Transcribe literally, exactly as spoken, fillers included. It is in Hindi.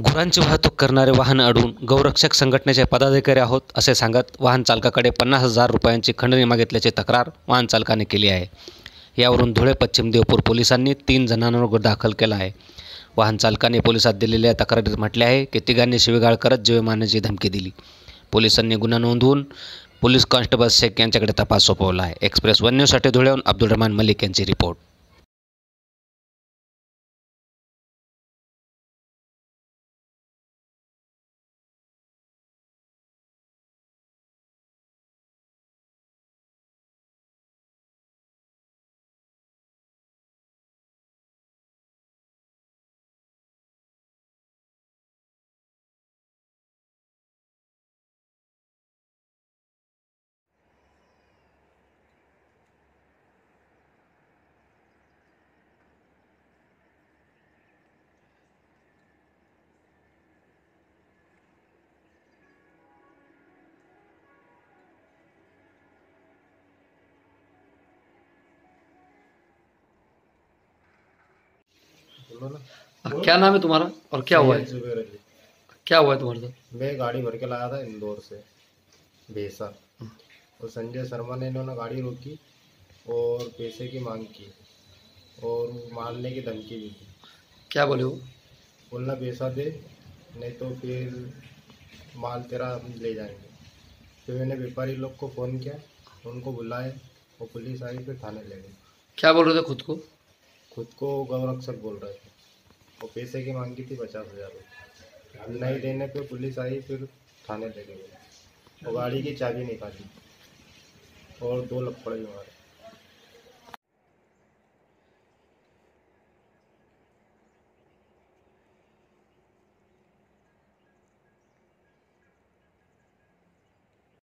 गुरांची वाहतूक करणारे वाहन अडवून गौरक्षक संघटनेचे पदाधिकारी आहोत असे सांगत वाहन चालकाकडे पन्नास हजार रुपयांची खंडणी मागितल्याची तक्रार वाहन चालकाने केली आहे. यावरून धुळे पश्चिम देवपूर पोलिसांनी तीन जणांवर गुन्हा दाखल केला आहे. वाहन चालकाने पोलिसात दिलेल्या तक्रारीत म्हटले आहे की तिघांनी शिवीगाळ करत जीवे मारण्याची धमकी दिली. पोलिसांनी गुन्हा नोंदवून पोलीस कॉन्स्टेबल शेख यांच्याकडे तपास सोपवला आहे. एक्सप्रेस वन न्यूजसाठी धुळेहून अब्दुल रहमान मलिक यांची रिपोर्ट. क्या नाम है तुम्हारा और क्या हुआ है? जुबेर अली। क्या हुआ है तुम्हारे साथ? मैं गाड़ी भर के लाया था इंदौर से भैंसा, और संजय शर्मा ने इन्होंने गाड़ी रोकी और पैसे की मांग की और मारने की धमकी भी दी। क्या बोले वो? बोलना पैसा दे नहीं तो फिर माल तेरा हम ले जाएंगे। फिर मैंने व्यापारी लोग को फ़ोन किया, उनको बुलाए और पुलिस आई, फिर थाने ले गए। क्या बोल रहे थे खुद को? खुद को गौरक्षक बोल रहे थे और पैसे की मांगी थी पचास हज़ार रुपये। नहीं देने पे पुलिस आई, फिर थाने ले गए और गाड़ी की चाबी निकाली और दो लपड़े मारे।